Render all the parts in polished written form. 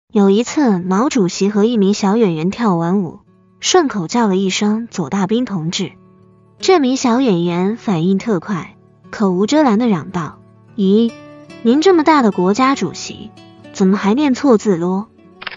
有一次，毛主席和一名小演员跳完舞，顺口叫了一声左大兵同志。这名小演员反应特快，口无遮拦地嚷道：咦，您这么大的国家主席，怎么还念错字咯？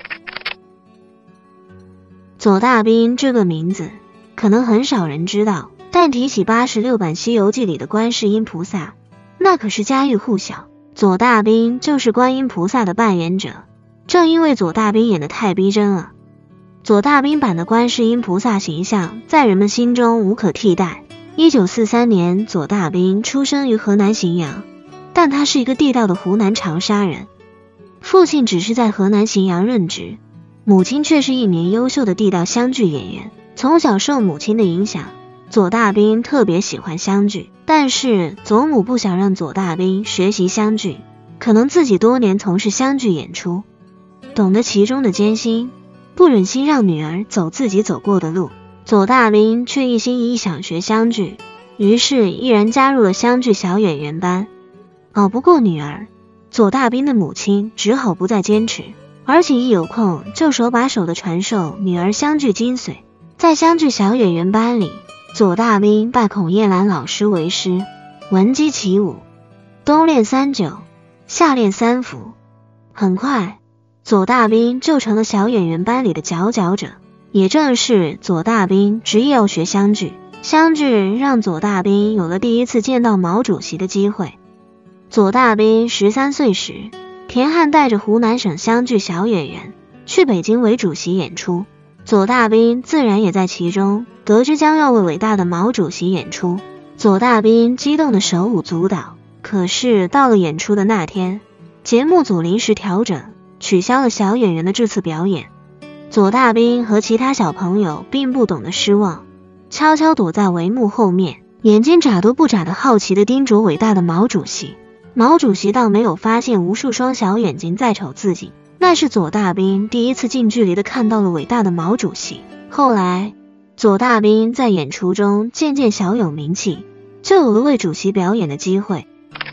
左大兵这个名字可能很少人知道，但提起86版《西游记》里的观世音菩萨，那可是家喻户晓。左大兵就是观音菩萨的扮演者，正因为左大兵演得太逼真了，左大兵版的观世音菩萨形象在人们心中无可替代。1943年，左大兵出生于河南荥阳，但他是一个地道的湖南长沙人，父亲只是在河南荥阳任职，母亲却是一名优秀的地道湘剧演员。从小受母亲的影响，左大兵特别喜欢湘剧，但是左母不想让左大兵学习湘剧，可能自己多年从事湘剧演出，懂得其中的艰辛，不忍心让女儿走自己走过的路。左大兵却一心一意想学湘剧，于是毅然加入了湘剧小演员班。熬不过女儿，左大兵的母亲只好不再坚持，而且一有空就手把手的传授女儿湘剧精髓。在湘剧小演员班里，左大兵拜孔叶兰老师为师，闻鸡起舞，冬练3九，夏练3伏。很快，左大兵就成了小演员班里的佼佼者。也正是左大兵执意要学湘剧，湘剧让左大兵有了第一次见到毛主席的机会。左大兵13岁时，田汉带着湖南省湘剧小演员去北京为主席演出，左大兵自然也在其中。得知将要为伟大的毛主席演出，左大兵激动的手舞足蹈。可是到了演出的那天，节目组临时调整，取消了小演员的这次表演。左大兵和其他小朋友并不懂得失望，悄悄躲在帷幕后面，眼睛眨都不眨的好奇地盯着伟大的毛主席。毛主席倒没有发现无数双小眼睛在瞅自己，那是左大兵第一次近距离地看到了伟大的毛主席。后来，左大兵在演出中渐渐小有名气，就有了为主席表演的机会。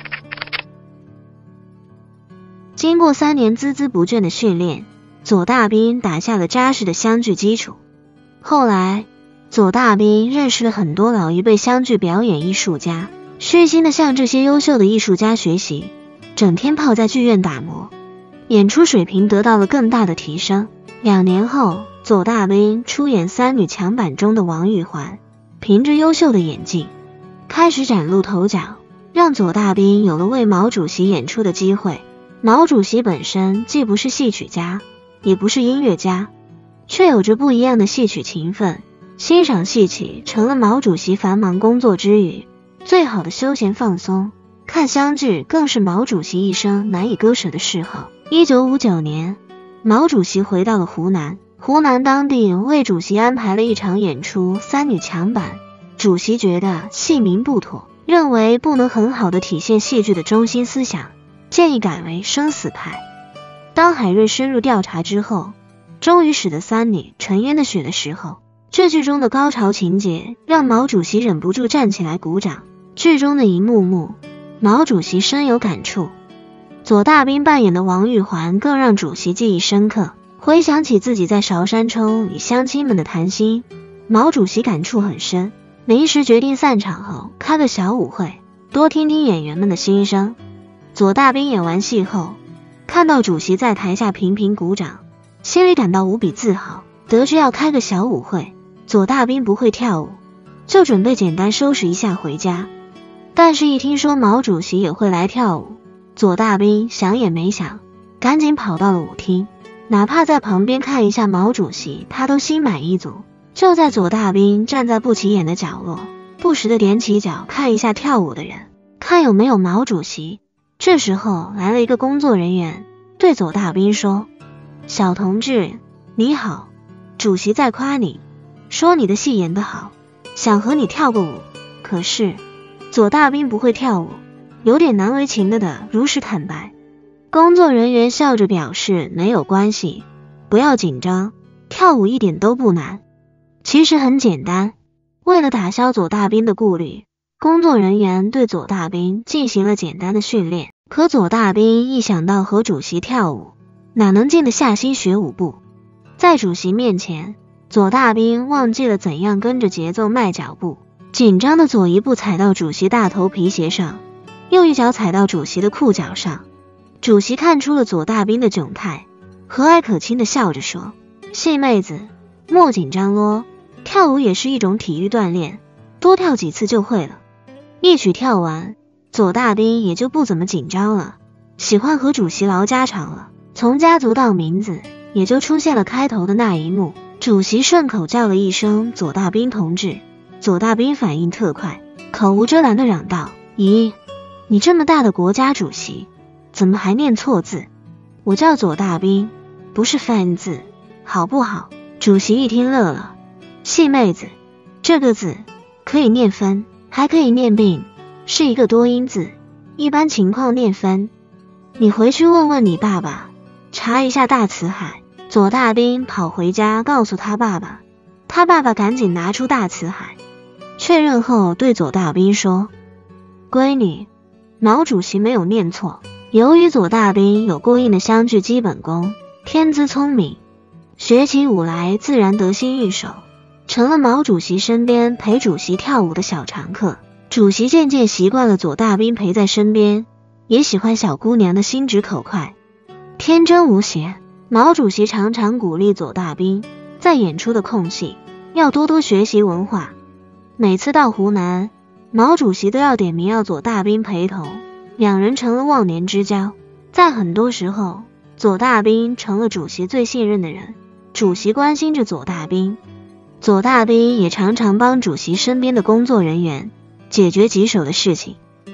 经过3年孜孜不倦的训练，左大兵打下了扎实的湘剧基础。后来，左大兵认识了很多老一辈湘剧表演艺术家，虚心地向这些优秀的艺术家学习，整天泡在剧院打磨，演出水平得到了更大的提升。2年后，左大兵出演3女强版中的王玉环，凭着优秀的演技，开始崭露头角，让左大兵有了为毛主席演出的机会。毛主席本身既不是戏曲家，也不是音乐家，却有着不一样的戏曲勤奋，欣赏戏曲成了毛主席繁忙工作之余最好的休闲放松，看湘剧更是毛主席一生难以割舍的嗜好。1959年，毛主席回到了湖南，湖南当地为主席安排了一场演出3女强版，主席觉得戏名不妥，认为不能很好的体现戏剧的中心思想，建议改为生死牌。当海瑞深入调查之后，终于使得3女沉冤的血的时候，这剧中的高潮情节让毛主席忍不住站起来鼓掌。剧中的一幕幕，毛主席深有感触。左大兵扮演的王玉环更让主席记忆深刻。回想起自己在韶山冲与乡亲们的谈心，毛主席感触很深，临时决定散场后开个小舞会，多听听演员们的心声。左大兵演完戏后，看到主席在台下频频鼓掌，心里感到无比自豪。得知要开个小舞会，左大兵不会跳舞，就准备简单收拾一下回家。但是一听说毛主席也会来跳舞，左大兵想也没想，赶紧跑到了舞厅，哪怕在旁边看一下毛主席，他都心满意足。就在左大兵站在不起眼的角落，不时地踮起脚看一下跳舞的人，看有没有毛主席。这时候来了一个工作人员，对左大兵说：小同志，你好，主席在夸你，说你的戏演得好，想和你跳个舞。可是左大兵不会跳舞，有点难为情的如实坦白。工作人员笑着表示没有关系，不要紧张，跳舞一点都不难。其实很简单。为了打消左大兵的顾虑，工作人员对左大兵进行了简单的训练。可左大兵一想到和主席跳舞， 哪能静得下心学舞步？在主席面前，左大兵忘记了怎样跟着节奏迈脚步，紧张的左一步踩到主席大头皮鞋上，右一脚踩到主席的裤脚上。主席看出了左大兵的窘态，和蔼可亲的笑着说：“细妹子，莫紧张咯，跳舞也是一种体育锻炼，多跳几次就会了。”一曲跳完，左大兵也就不怎么紧张了，喜欢和主席唠家常了。从家族到名字，也就出现了开头的那一幕。主席顺口叫了一声左大兵同志，左大兵反应特快，口无遮拦的嚷道：“咦，你这么大的国家主席，怎么还念错字？我叫左大兵，不是翻字，好不好？”主席一听乐了：“细妹子，这个字可以念分，还可以念并，是一个多音字，一般情况念分。你回去问问你爸爸，查一下大辞海。”左大兵跑回家告诉他爸爸，他爸爸赶紧拿出大辞海，确认后对左大兵说：“闺女，毛主席没有念错。”由于左大兵有过硬的湘剧基本功，天资聪明，学起舞来自然得心应手，成了毛主席身边陪主席跳舞的小常客。主席渐渐习惯了左大兵陪在身边，也喜欢小姑娘的心直口快，天真无邪。毛主席常常鼓励左大兵在演出的空隙要多多学习文化。每次到湖南，毛主席都要点名要左大兵陪同，两人成了忘年之交。在很多时候，左大兵成了主席最信任的人，主席关心着左大兵，左大兵也常常帮主席身边的工作人员解决棘手的事情。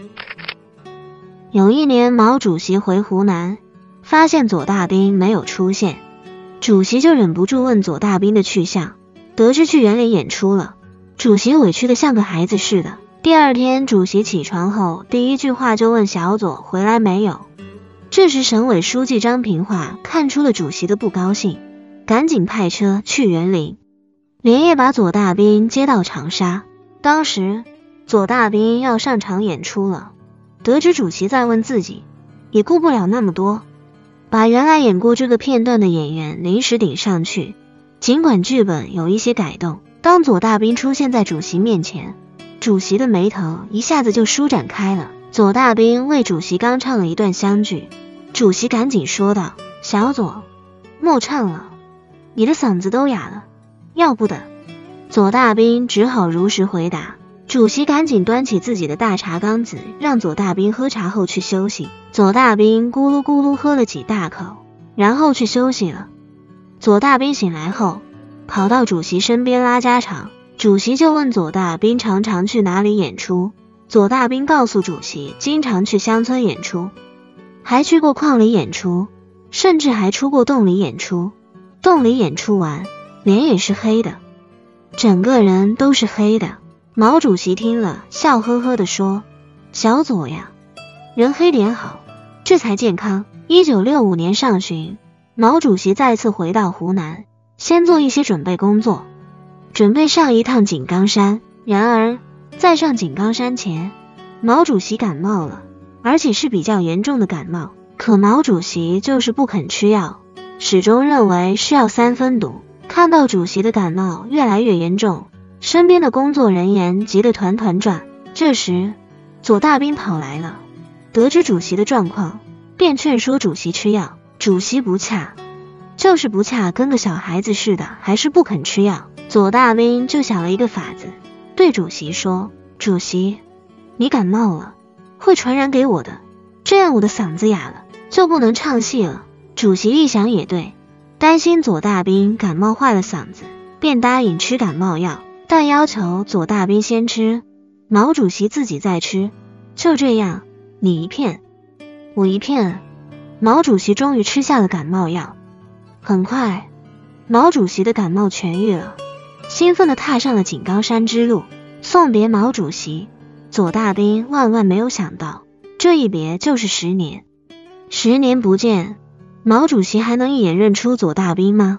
有一年，毛主席回湖南，发现左大兵没有出现，主席就忍不住问左大兵的去向，得知去园里演出了。主席委屈的像个孩子似的。第二天，主席起床后第一句话就问小左回来没有。这时省委书记张平化看出了主席的不高兴，赶紧派车去园林，连夜把左大兵接到长沙。当时左大兵要上场演出了，得知主席在问自己，也顾不了那么多，把原来演过这个片段的演员临时顶上去。尽管剧本有一些改动，当左大兵出现在主席面前，主席的眉头一下子就舒展开了。左大兵为主席刚唱了一段湘剧，主席赶紧说道：“小左，莫唱了，你的嗓子都哑了，要不得。”左大兵只好如实回答。主席赶紧端起自己的大茶缸子，让左大兵喝茶后去休息。左大兵咕噜咕噜喝了几大口，然后去休息了。左大兵醒来后，跑到主席身边拉家常，主席就问左大兵常常去哪里演出。左大兵告诉主席，经常去乡村演出，还去过矿里演出，甚至还出过洞里演出。洞里演出完，脸也是黑的，整个人都是黑的。毛主席听了，笑呵呵地说：“小左呀，人黑脸好，这才健康。”1965年上旬，毛主席再次回到湖南，先做一些准备工作，准备上一趟井冈山。然而，在上井冈山前，毛主席感冒了，而且是比较严重的感冒。可毛主席就是不肯吃药，始终认为是药三分毒。看到主席的感冒越来越严重，身边的工作人员急得团团转。这时，左大兵跑来了，得知主席的状况，便劝说主席吃药。主席不恰，就是不恰，跟个小孩子似的，还是不肯吃药。左大兵就想了一个法子，对主席说：“主席，你感冒了，会传染给我的，这样我的嗓子哑了，就不能唱戏了。”主席一想也对，担心左大兵感冒坏了嗓子，便答应吃感冒药，但要求左大兵先吃，毛主席自己再吃。就这样，你一片，我一片，毛主席终于吃下了感冒药。很快，毛主席的感冒痊愈了，兴奋地踏上了井冈山之路。送别毛主席，左大兵万万没有想到，这一别就是10年。10年不见，毛主席还能一眼认出左大兵吗？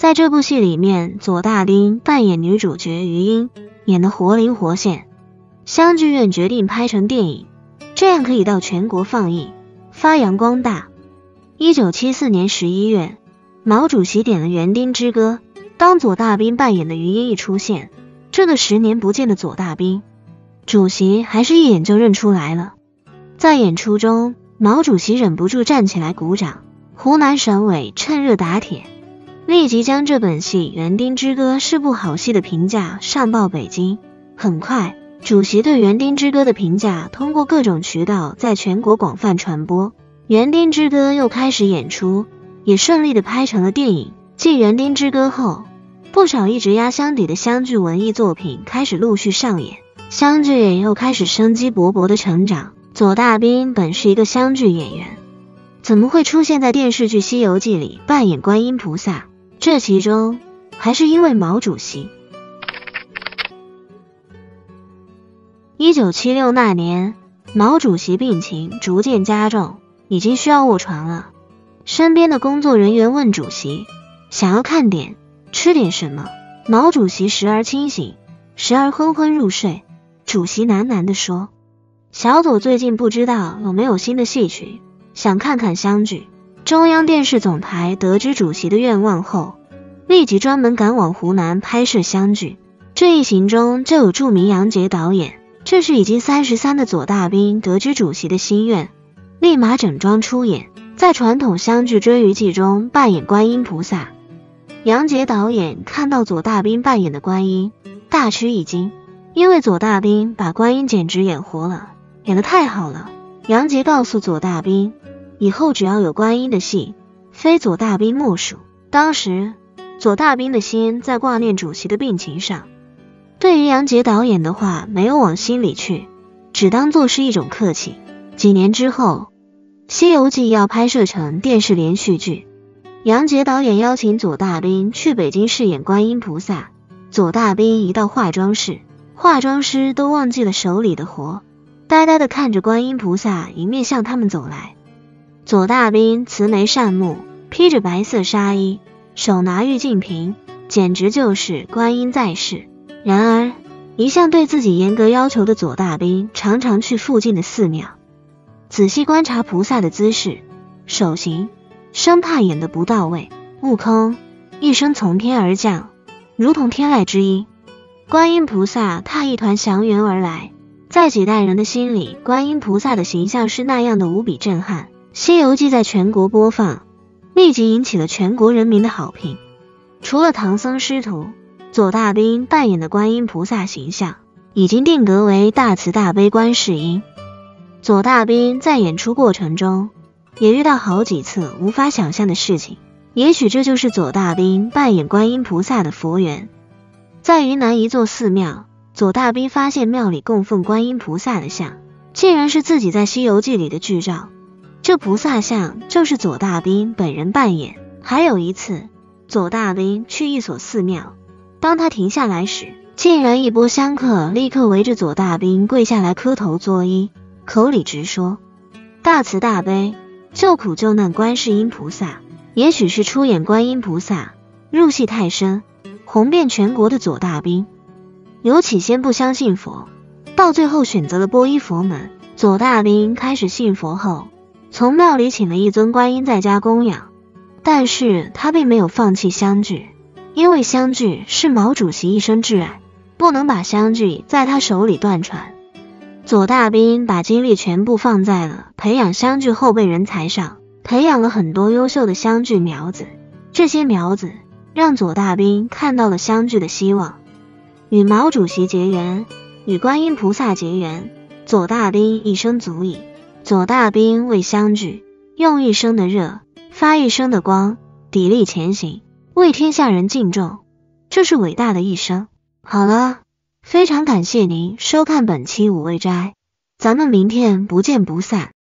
在这部戏里面，左大兵扮演女主角于英，演得活灵活现。湘剧院决定拍成电影，这样可以到全国放映，发扬光大。1974年11月，毛主席点了《园丁之歌》，当左大兵扮演的于英一出现，这个10年不见的左大兵，主席还是一眼就认出来了。在演出中，毛主席忍不住站起来鼓掌，湖南省委趁热打铁，立即将这本戏《园丁之歌》是部好戏的评价上报北京。很快，主席对《园丁之歌》的评价通过各种渠道在全国广泛传播，《园丁之歌》又开始演出，也顺利地拍成了电影。继《园丁之歌》后，不少一直压箱底的湘剧文艺作品开始陆续上演，湘剧也又开始生机勃勃的成长。左大兵本是一个湘剧演员，怎么会出现在电视剧《西游记》里扮演观音菩萨？这其中还是因为毛主席。1976那年，毛主席病情逐渐加重，已经需要卧床了。身边的工作人员问主席想要看点吃点什么，毛主席时而清醒，时而昏昏入睡。主席喃喃地说，小左最近不知道有没有新的戏曲，想看看湘剧。中央电视总台得知主席的愿望后，立即专门赶往湖南拍摄湘剧。这一行中就有著名杨洁导演。这是已经33的左大兵得知主席的心愿，立马整装出演，在传统湘剧《追鱼记》中扮演观音菩萨。杨洁导演看到左大兵扮演的观音，大吃一惊，因为左大兵把观音简直演活了，演得太好了。杨洁告诉左大兵，以后只要有观音的戏，非左大兵莫属。当时左大兵的心在挂念主席的病情上，对于杨洁导演的话没有往心里去，只当作是一种客气。几年之后，《西游记》要拍摄成电视连续剧，杨洁导演邀请左大兵去北京饰演观音菩萨。左大兵一到化妆室，化妆师都忘记了手里的活，呆呆地看着观音菩萨迎面向他们走来。左大兵慈眉善目，披着白色纱衣，手拿玉净瓶，简直就是观音在世。然而，一向对自己严格要求的左大兵常常去附近的寺庙，仔细观察菩萨的姿势、手型，生怕演得不到位。悟空一声从天而降，如同天籁之音，观音菩萨踏一团祥云而来。在几代人的心里，观音菩萨的形象是那样的无比震撼。《西游记》在全国播放，立即引起了全国人民的好评。除了唐僧师徒，左大兵扮演的观音菩萨形象已经定格为大慈大悲观世音。左大兵在演出过程中也遇到好几次无法想象的事情，也许这就是左大兵扮演观音菩萨的佛缘。在云南一座寺庙，左大兵发现庙里供奉观音菩萨的像，竟然是自己在《西游记》里的剧照，这菩萨像就是左大兵本人扮演。还有一次，左大兵去一所寺庙，当他停下来时，竟然一波香客立刻围着左大兵跪下来磕头作揖，口里直说大慈大悲救苦救难观世音菩萨。也许是出演观音菩萨入戏太深，红遍全国的左大兵，由起先不相信佛，到最后选择了皈依佛门。左大兵开始信佛后，从庙里请了一尊观音在家供养，但是他并没有放弃湘剧，因为湘剧是毛主席一生挚爱，不能把湘剧在他手里断传。左大兵把精力全部放在了培养湘剧后备人才上，培养了很多优秀的湘剧苗子。这些苗子让左大兵看到了湘剧的希望。与毛主席结缘，与观音菩萨结缘，左大兵一生足矣。左大兵为湘剧用一生的热，发一生的光，砥砺前行，为天下人敬重，这是伟大的一生。好了，非常感谢您收看本期五味斋，咱们明天不见不散。